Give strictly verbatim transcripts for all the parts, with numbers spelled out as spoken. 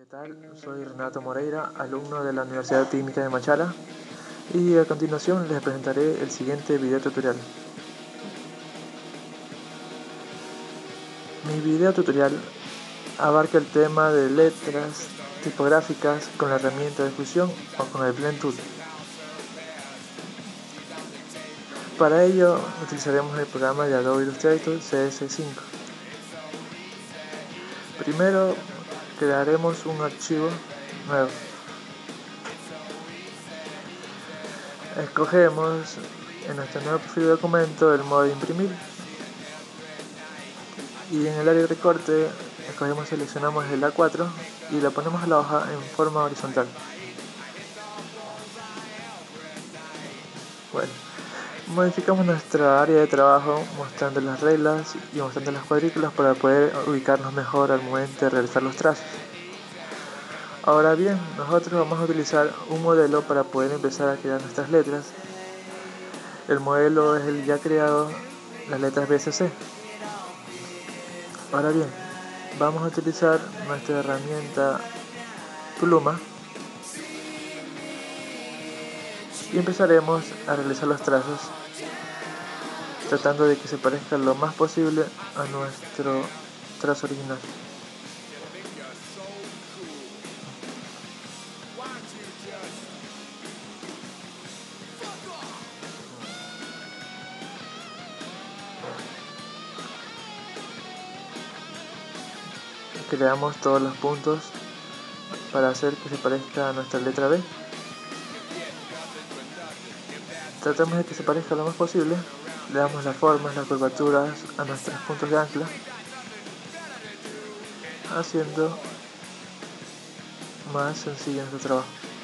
tal? Soy Renato Moreira, alumno de la Universidad Técnica de Machala, y a continuación les presentaré el siguiente video tutorial. Mi video tutorial abarca el tema de letras tipográficas con la herramienta de fusión o con el Blend Tool. Para ello utilizaremos el programa de Adobe Illustrator C S cinco. Primero crearemos un archivo nuevo. Escogemos en nuestro nuevo perfil de documento el modo de imprimir y en el área de recorte escogemos, seleccionamos el A cuatro y la ponemos a la hoja en forma horizontal. Bueno, modificamos nuestra área de trabajo mostrando las reglas y mostrando las cuadrículas para poder ubicarnos mejor al momento de realizar los trazos. Ahora bien, nosotros vamos a utilizar un modelo para poder empezar a crear nuestras letras. El modelo es el ya creado, las letras B S C. Ahora bien, vamos a utilizar nuestra herramienta pluma y empezaremos a realizar los trazos tratando de que se parezca lo más posible a nuestro trazo original. Creamos todos los puntos para hacer que se parezca a nuestra letra B. Tratamos de que se parezca lo más posible. Le damos las formas, las curvaturas a nuestros puntos de ancla, haciendo más sencillo nuestro trabajo.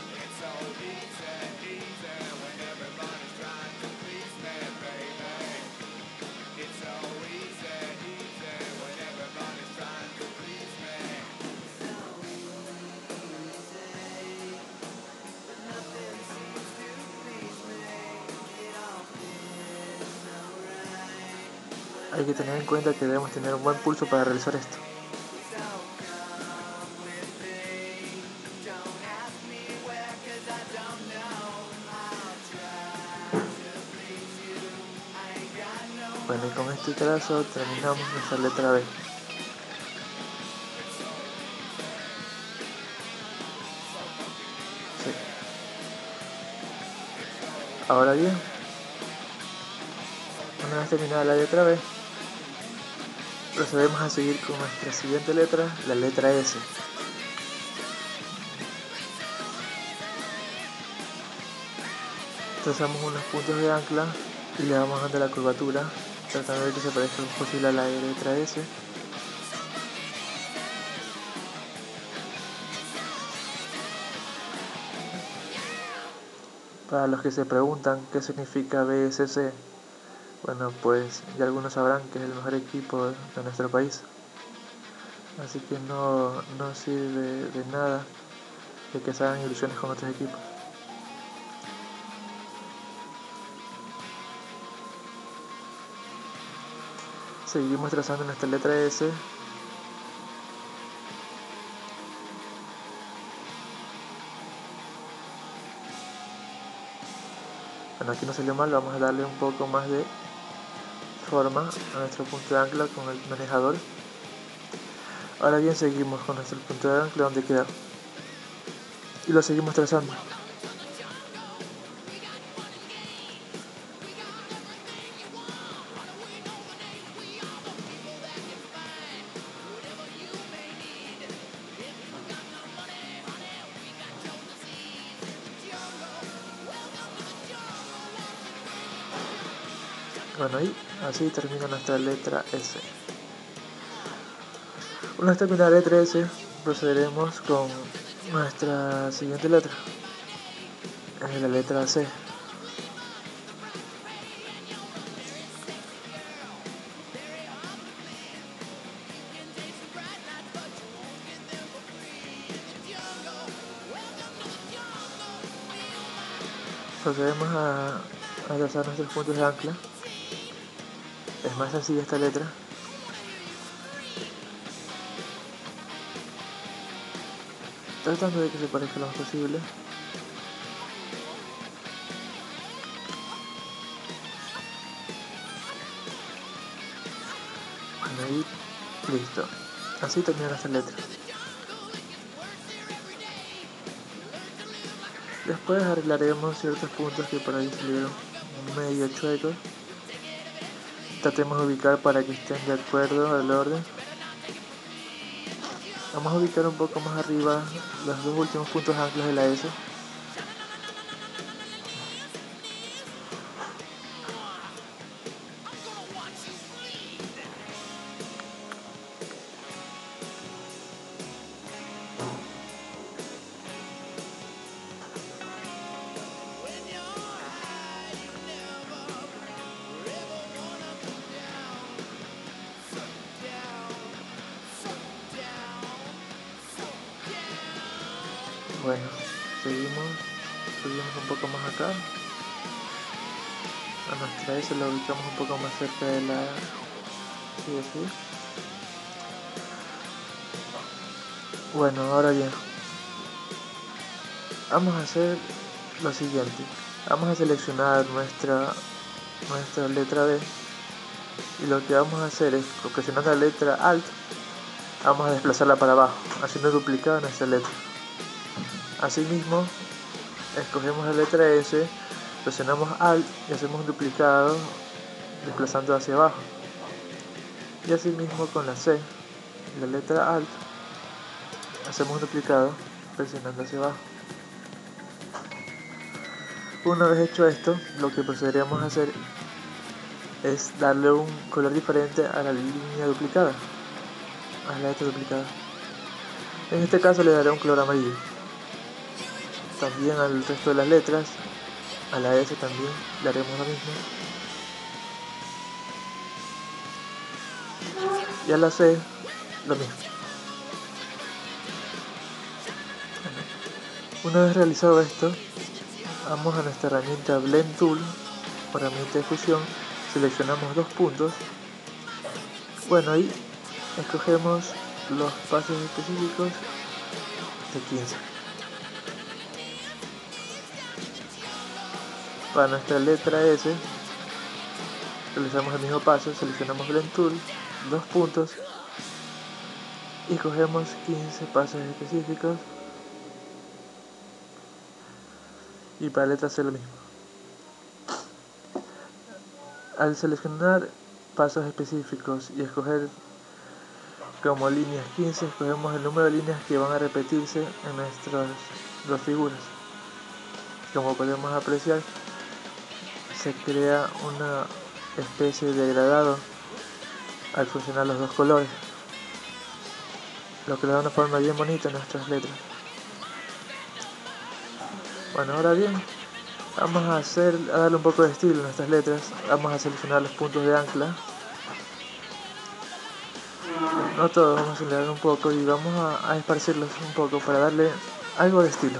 Hay que tener en cuenta que debemos tener un buen pulso para realizar esto. Bueno, y con este trazo terminamos nuestra letra B. Sí. Ahora bien, una vez terminada la letra B, procedemos a seguir con nuestra siguiente letra, la letra S. Trazamos unos puntos de ancla y le vamos dando la curvatura, tratando de que se parezca lo posible a la letra S. Para los que se preguntan qué significa B S C, bueno, pues ya algunos sabrán que es el mejor equipo de nuestro país. Así que no, no sirve de nada de que se hagan ilusiones con otros equipos. Seguimos trazando nuestra letra S. Bueno, aquí no salió mal, vamos a darle un poco más de forma a nuestro punto de ancla con el manejador. Ahora bien, seguimos con nuestro punto de ancla donde queda y lo seguimos trazando. Bueno, y así termina nuestra letra S. Una vez terminada la letra S, procederemos con nuestra siguiente letra, es la letra C. Procedemos a, a trazar nuestros puntos de ancla. Es más sencilla esta letra. tratando de que se parezca lo más posible. Bueno, ahí listo. Así termina esta letra. Después arreglaremos ciertos puntos que por ahí salieron medio chuecos. Tratemos de ubicar para que estén de acuerdo al orden. Vamos a ubicar un poco más arriba los dos últimos puntos anclas de la S. Bueno, seguimos, subimos un poco más acá. A nuestra S la ubicamos un poco más cerca de la... Sí, así. Bueno, ahora bien, vamos a hacer lo siguiente. Vamos a seleccionar nuestra, nuestra letra B. Y lo que vamos a hacer es, presionando la letra Alt, vamos a desplazarla para abajo, haciendo duplicada nuestra letra. Asimismo, escogemos la letra S, presionamos Alt y hacemos un duplicado desplazando hacia abajo. Y asimismo con la C, la letra Alt, hacemos un duplicado presionando hacia abajo. Una vez hecho esto, lo que procederíamos a hacer es darle un color diferente a la línea duplicada, a la letra duplicada. En este caso le daré un color amarillo. También al resto de las letras, a la S también le haremos lo mismo. Y a la C lo mismo. Una vez realizado esto, vamos a nuestra herramienta Blend Tool, o herramienta de fusión, seleccionamos dos puntos. Bueno, ahí escogemos los pasos específicos de quince. Para nuestra letra S, realizamos el mismo paso, seleccionamos Blend Tool, dos puntos, y cogemos quince pasos específicos. Y para la letra C lo mismo. Al seleccionar pasos específicos y escoger como líneas quince, escogemos el número de líneas que van a repetirse en nuestras dos figuras. Como podemos apreciar, se crea una especie de degradado al fusionar los dos colores, lo que le da una forma bien bonita a nuestras letras. Bueno, ahora bien, vamos a hacer, a darle un poco de estilo a nuestras letras. Vamos a seleccionar los puntos de ancla. No todos, vamos a acelerar un poco y vamos a, a esparcirlos un poco para darle algo de estilo.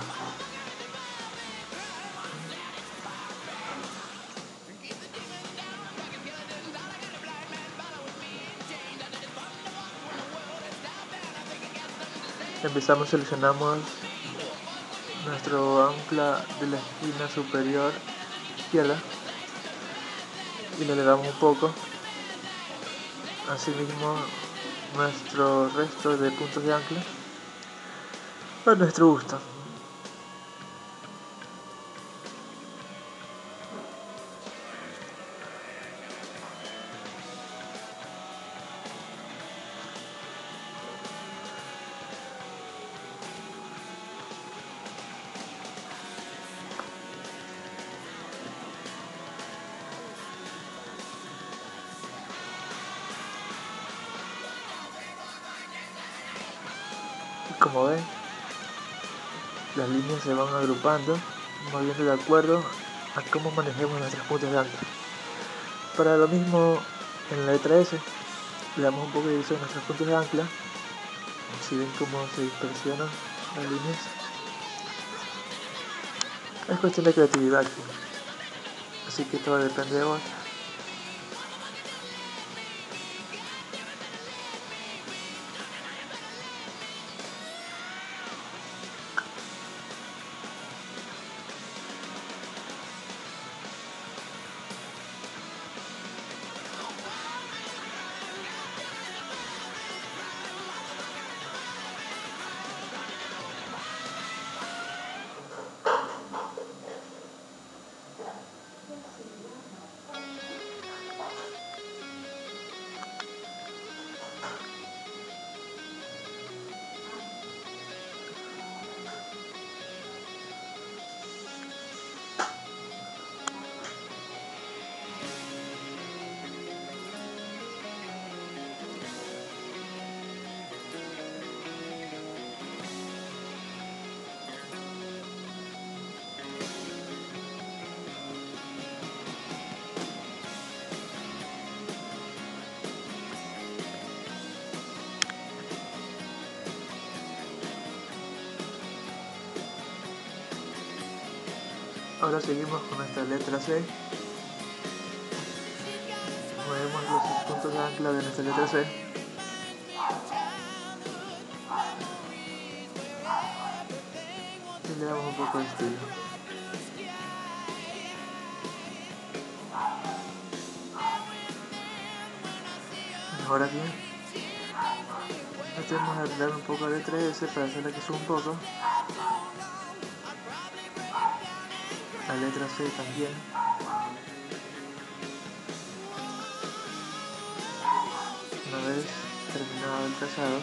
Empezamos, seleccionamos nuestro ancla de la esquina superior izquierda y le elevamos un poco. Asimismo, nuestro resto de puntos de ancla a nuestro gusto. Como ven, las líneas se van agrupando, moviendo de acuerdo a cómo manejemos nuestros puntos de ancla. Para lo mismo, en la letra S, le damos un poco de edición a nuestros puntos de ancla. Si ven cómo se dispersionan las líneas, es cuestión de creatividad aquí, así que todo depende de vos. Ahora seguimos con nuestra letra C. Movemos los puntos de ancla de nuestra letra C. Y le damos un poco de estilo. Ahora bien, tenemos que arreglar un poco la letra S para hacerla que suba un poco. La letra C también. Una vez terminado el trazado,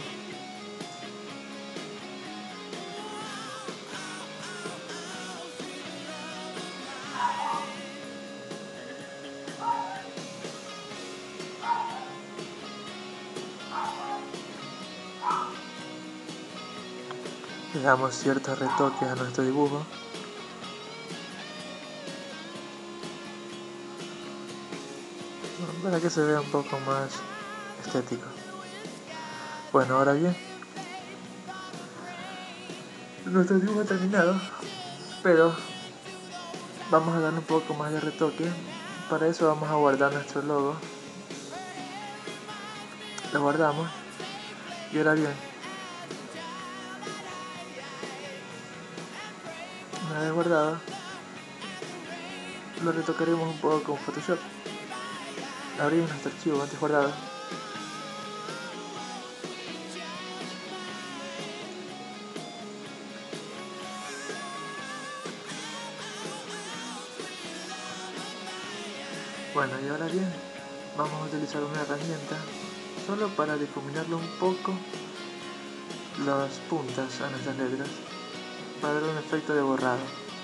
le damos ciertos retoques a nuestro dibujo. Para que se vea un poco más estético. Bueno, ahora bien, nuestro dibujo ha terminado, pero vamos a darle un poco más de retoque. Para eso vamos a guardar nuestro logo. Lo guardamos. Y ahora bien, una vez guardado, lo retocaremos un poco con Photoshop. Abrimos nuestro archivo antes guardado. Bueno, y ahora bien, vamos a utilizar una herramienta solo para difuminarle un poco las puntas a nuestras letras, para dar un efecto de borrado.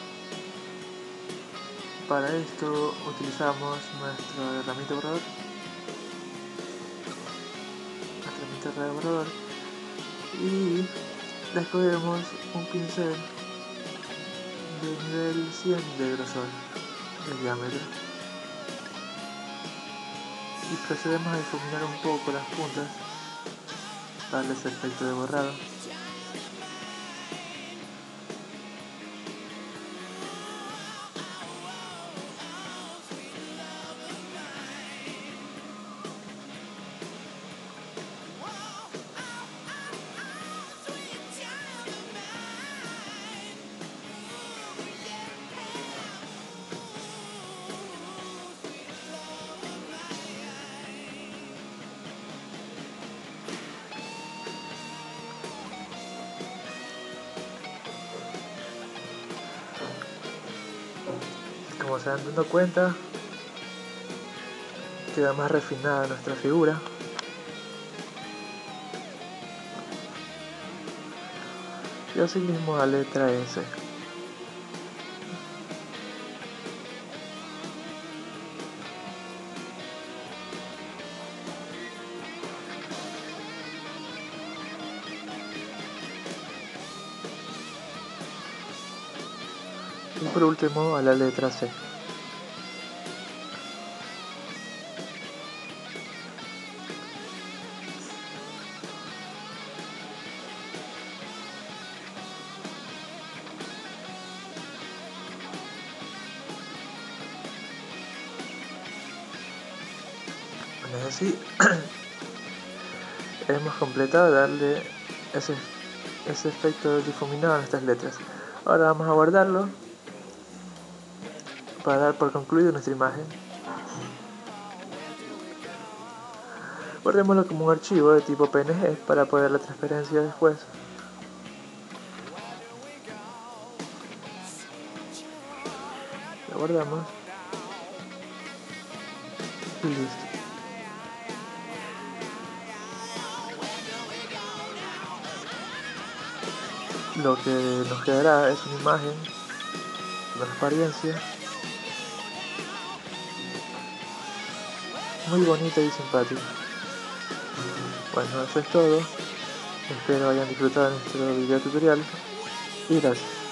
Para esto utilizamos nuestra herramienta borrador, nuestra herramienta de borrador, y le escogemos un pincel de nivel cien de grosor, de diámetro, y procedemos a difuminar un poco las puntas para darle ese efecto de borrado. Como se van dando cuenta, queda más refinada nuestra figura. Y así mismo la letra S. Y por último a la letra C. Bueno, así hemos completado darle ese, ese efecto difuminado a nuestras letras. Ahora vamos a guardarlo para dar por concluido nuestra imagen. Guardémoslo como un archivo de tipo P N G para poder la transferencia después. Lo guardamos y listo. Lo que nos quedará es una imagen de transparencia muy bonita y simpática. Bueno, eso es todo. Espero hayan disfrutado de nuestro video tutorial y gracias.